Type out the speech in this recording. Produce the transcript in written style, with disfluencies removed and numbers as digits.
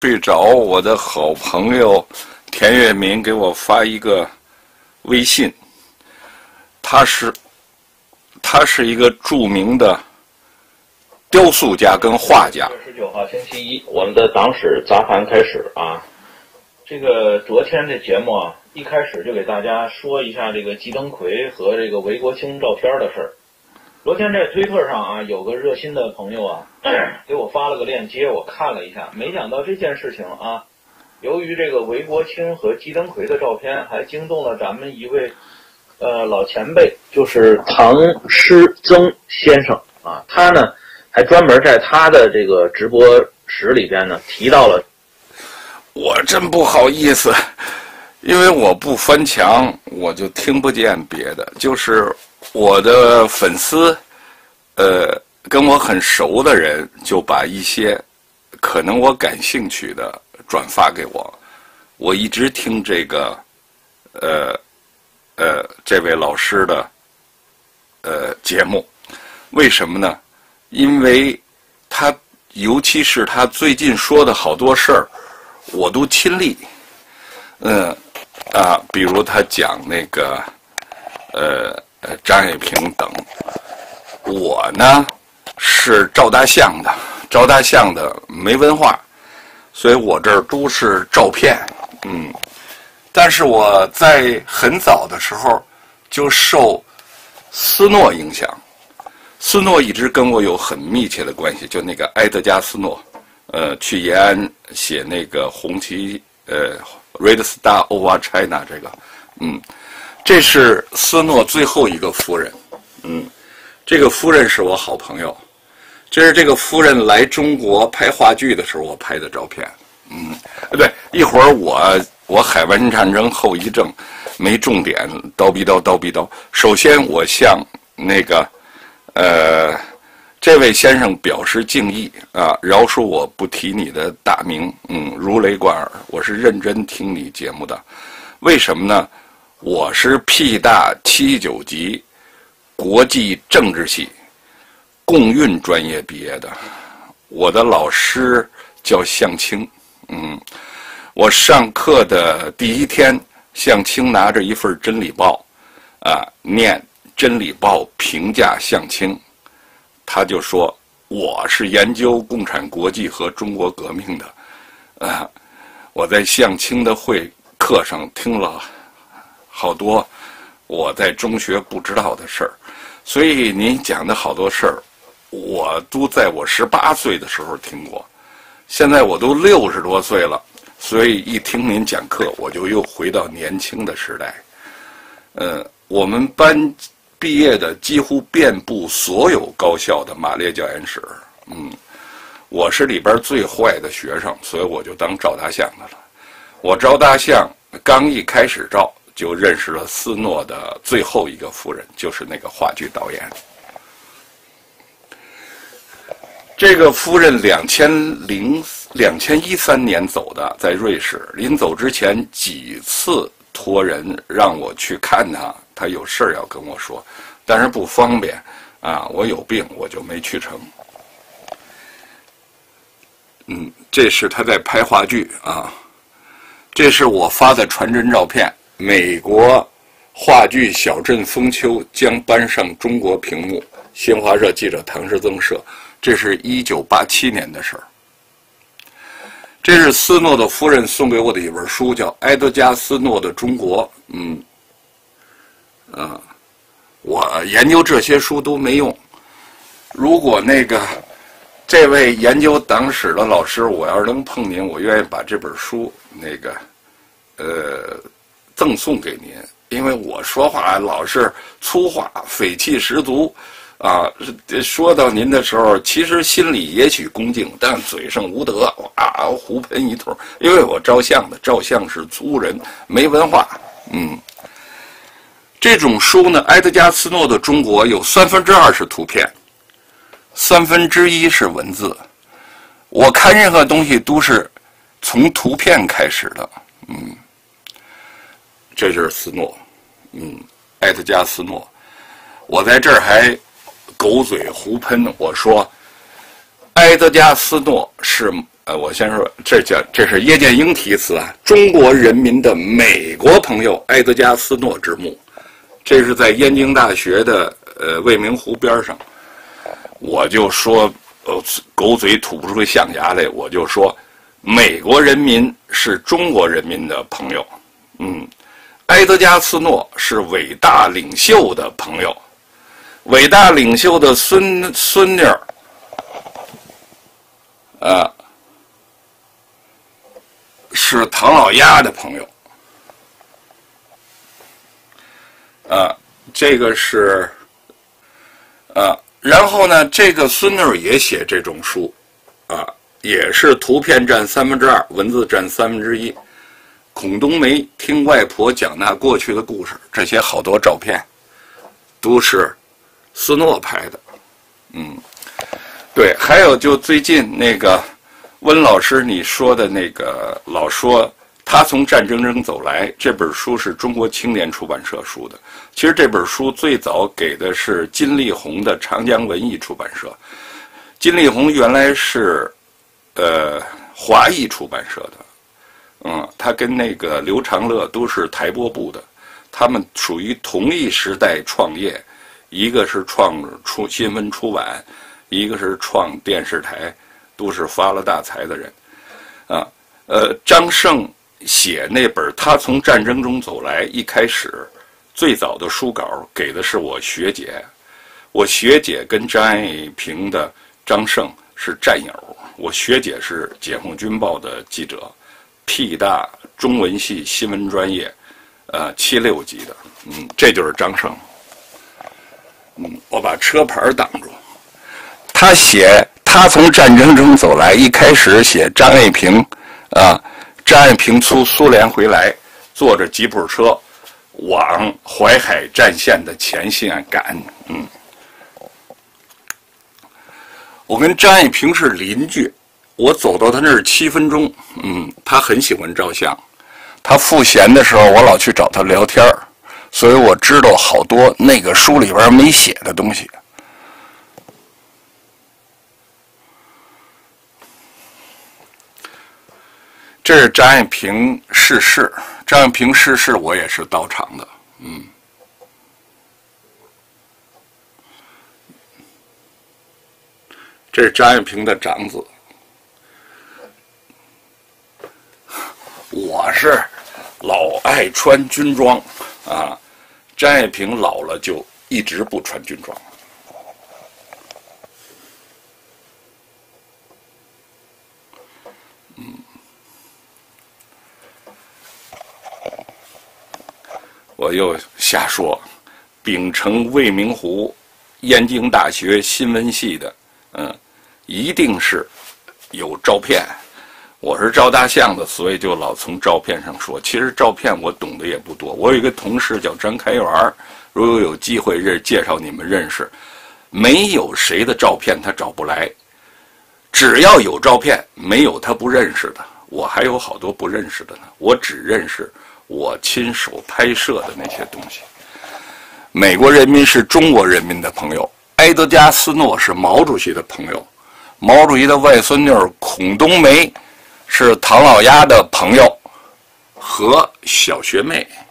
睡着，我的好朋友田月民给我发一个微信，他是一个著名的雕塑家跟画家。 19号星期一，我们的党史杂谈开始啊。这个昨天这节目啊，一开始就给大家说一下这个季登奎和这个韦国清照片的事儿。昨天在推特上啊，有个热心的朋友啊，给我发了个链接，我看了一下，没想到这件事情啊，由于这个韦国清和季登奎的照片，还惊动了咱们一位老前辈，就是唐诗曾先生啊，他呢还专门在他的这个直播室里边呢提到了。 我真不好意思，因为我不翻墙，我就听不见别的。就是我的粉丝，跟我很熟的人，就把一些可能我感兴趣的转发给我。我一直听这个，这位老师的，节目，为什么呢？因为他，尤其是他最近说的好多事儿。我都亲历，比如他讲那个，张爱萍等，我呢是照大象的没文化，所以我这儿都是照片，但是我在很早的时候就受斯诺影响，斯诺一直跟我有很密切的关系，就那个埃德加·斯诺。去延安写那个红旗Red Star Over China 这个，这是斯诺最后一个夫人，这个夫人是我好朋友，这是这个夫人来中国拍话剧的时候我拍的照片，对，一会儿我海湾战争后遗症没重点，叨逼叨，首先我向那个这位先生表示敬意啊，饶恕我不提你的大名，如雷贯耳。我是认真听你节目的，为什么呢？我是屁大79级国际政治系共运专业毕业的，我的老师叫向清，我上课的第一天，向清拿着一份《真理报》，念《真理报》评价向清。他就说我是研究共产国际和中国革命的，我在向清的会课上听了好多我在中学不知道的事儿，所以您讲的好多事儿，我都在我18岁的时候听过，现在我都60多岁了，所以一听您讲课，我就又回到年轻的时代。我们班毕业的几乎遍布所有高校的马列教研室，我是里边最坏的学生，所以我就当照大象的了。我照大象刚一开始照，就认识了斯诺的最后一个夫人，就是那个话剧导演。这个夫人2013年走的，在瑞士，临走之前几次托人让我去看她。他有事儿要跟我说，但是不方便啊，我有病，我就没去成。这是他在拍话剧啊，这是我发的传真照片。美国话剧《小镇风秋》将搬上中国屏幕，新华社记者唐诗增摄。这是1987年的事儿。这是斯诺的夫人送给我的一本书，叫《埃德加·斯诺的中国》。我研究这些书都没用。如果这位研究党史的老师，我要是能碰您，我愿意把这本书赠送给您，因为我说话老是粗话，匪气十足啊。说到您的时候，其实心里也许恭敬，但嘴上无德啊，胡喷一通。因为我照相是粗人，没文化。这种书呢，埃德加·斯诺的中国有2/3是图片，1/3是文字。我看任何东西都是从图片开始的。这就是斯诺，埃德加·斯诺。我在这儿还狗嘴胡喷，我说埃德加·斯诺是我先说，这是叶剑英题词啊，中国人民的美国朋友埃德加斯诺之墓，这是在燕京大学的未名湖边上。我就说，狗嘴吐不出象牙来，我就说，美国人民是中国人民的朋友，埃德加斯诺是伟大领袖的朋友，伟大领袖的孙女是唐老鸭的朋友，这个是，然后呢，这个孙女也写这种书，也是图片占2/3，文字占1/3。孔冬梅听外婆讲那过去的故事，这些好多照片，都是斯诺拍的，对，还有就最近那个。温老师，你说的那个老说他从战争中走来，这本书是中国青年出版社出的。其实这本书最早给的是金力宏的长江文艺出版社。金力宏原来是华裔出版社的，他跟那个刘长乐都是台播部的，他们属于同一时代创业，一个是创出新闻出版，一个是创电视台。都是发了大财的人，张胜写那本他从战争中走来，一开始最早的书稿给的是我学姐，我学姐跟张爱萍的张胜是战友，我学姐是解放军报的记者，屁大中文系新闻专业，76级的，这就是张胜，我把车牌挡住，他写。他从战争中走来，一开始写张爱萍，张爱萍从苏联回来，坐着吉普车往淮海战线的前线赶。我跟张爱萍是邻居，我走到他那儿7分钟。他很喜欢照相，他赋闲的时候，我老去找他聊天，所以我知道好多那个书里边没写的东西。这是张爱萍逝世，张爱萍逝世我也是到场的，这是张爱萍的长子，我是老爱穿军装张爱萍老了就一直不穿军装。我又瞎说，秉承未名湖燕京大学新闻系的，一定是有照片。我是照大象的，所以就老从照片上说。其实照片我懂得也不多。我有一个同事叫张开元，如果有机会介绍你们认识，没有谁的照片他找不来，只要有照片，没有他不认识的。我还有好多不认识的呢，我只认识我亲手拍摄的那些东西。美国人民是中国人民的朋友，埃德加斯诺是毛主席的朋友，毛主席的外孙女孔冬梅是唐老鸭的朋友和小学妹。